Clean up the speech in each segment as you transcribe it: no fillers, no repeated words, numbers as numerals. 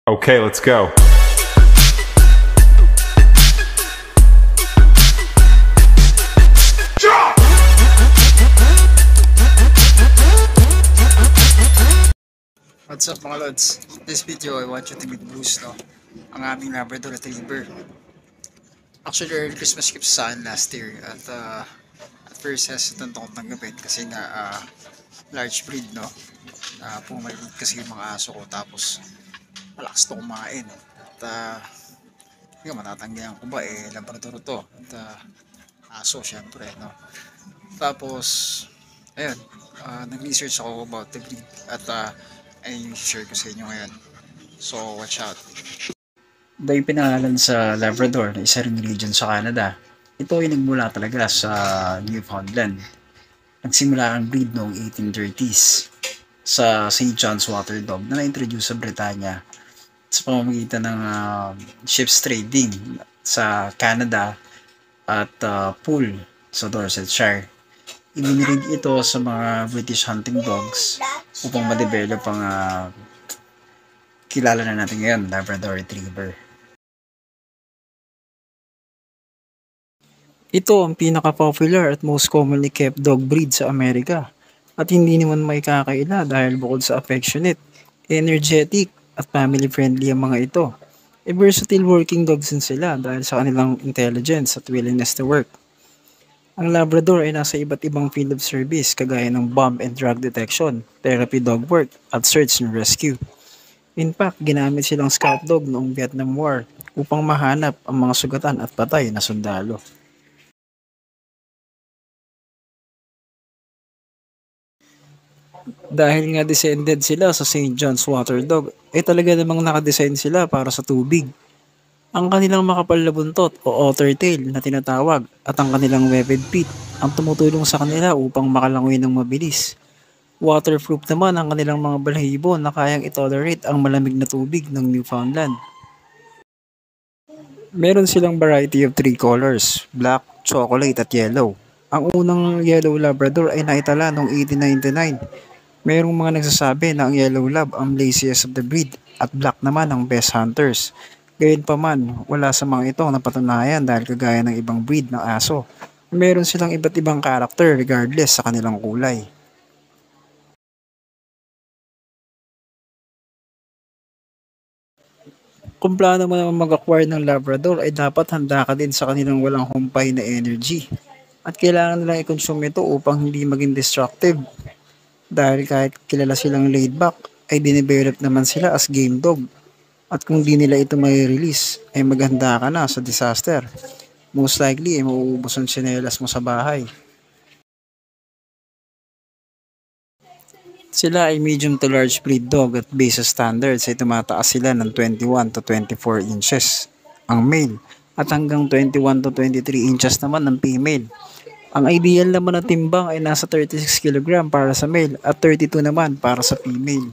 Okay, let's go. What's up mga lods? This video I want you to meet Bruce, no? Ang aming Labrador Retriever. Actually, early Christmas gift sa akin last year. At first hesitant ako tanggapin kasi nga large breed, no? Pumalit kasi yung mga aso ko tapos malakas to kumain. Hindi ko matatanggihan ko ba Labrador to. Aso syempre, no? Tapos ayun, nag-research ako about the breed at ay share ko sa inyo ngayon. So watch out. Dahil pinangalan sa Labrador na isa ring region sa Canada, ito ay nagmula talaga sa Newfoundland. Nagsimula ang breed noong 1830s sa St. John's Water Dog na na-introduce sa Britanya sa pamamagitan ng ships trading sa Canada at Poole sa Dorsetshire. Ibinirig ito sa mga British hunting dogs upang ma-develop ang kilala na natin ngayon, Labrador Retriever. Ito ang pinaka-popular at most commonly kept dog breed sa Amerika at hindi naman may kakaila dahil bukod sa affectionate, energetic at family-friendly ang mga ito. Versatile working dogs din sila dahil sa kanilang intelligence at willingness to work. Ang Labrador ay nasa iba't ibang field of service kagaya ng bomb and drug detection, therapy dog work, at search and rescue. In fact, ginamit silang scout dog noong Vietnam War upang mahanap ang mga sugatan at patay na sundalo. Dahil nga descended sila sa St. John's Water Dog, ay talaga namang nakadesign sila para sa tubig. Ang kanilang makapal na buntot o otter tail na tinatawag at ang kanilang webbed feet ang tumutulong sa kanila upang makalangoy ng mabilis. Waterproof naman ang kanilang mga balahibo na kayang itolerate ang malamig na tubig ng Newfoundland. Meron silang variety of 3 colors, black, chocolate at yellow. Ang unang yellow Labrador ay naitala noong 1899. Merong mga nagsasabi na ang yellow lab ang laziest of the breed at black naman ang best hunters. Gayunpaman, wala sa mga ito napatunayan dahil kagaya ng ibang breed ng aso, meron silang iba't ibang karakter regardless sa kanilang kulay. Kung plano mo naman mag-acquire ng Labrador ay dapat handa ka din sa kanilang walang humpay na energy. At kailangan nilang i-consume ito upang hindi maging destructive. Dahil kahit kilala silang laid back, ay dinevelop naman sila as game dog. At kung di nila ito may release, ay maghanda ka na sa disaster. Most likely ay mauubos ang tsinelas mo sa bahay. Sila ay medium to large breed dog at base sa standards ay tumataas sila ng 21 to 24 inches ang male at hanggang 21 to 23 inches naman ang female. Ang ideal naman na timbang ay nasa 36 kg para sa male at 32 naman para sa female.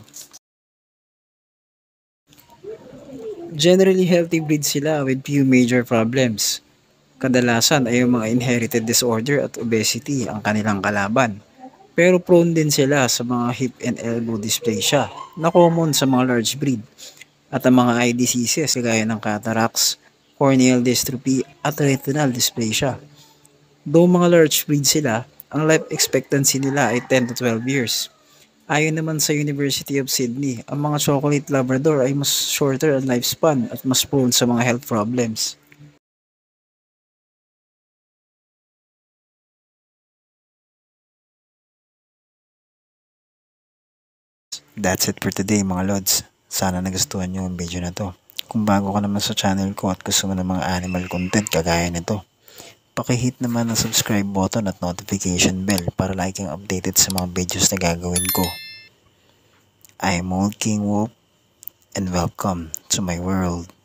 Generally healthy breed sila with few major problems. Kadalasan ay yung mga inherited disorder at obesity ang kanilang kalaban. Pero prone din sila sa mga hip and elbow dysplasia na common sa mga large breed at ang mga eye diseases kagaya ng cataracts, corneal dystrophy at retinal dysplasia. Though mga large breed sila, ang life expectancy nila ay 10 to 12 years. Ayon naman sa University of Sydney, ang mga chocolate Labrador ay mas shorter ang lifespan at mas prone sa mga health problems. That's it for today mga lods. Sana nagustuhan nyo ang video na to. Kung bago ka naman sa channel ko at gusto mo ng mga animal content kagaya nito, pakihit naman ang subscribe button at notification bell para like kang updated sa mga videos na gagawin ko. I'm Old King Wolf and welcome to my world.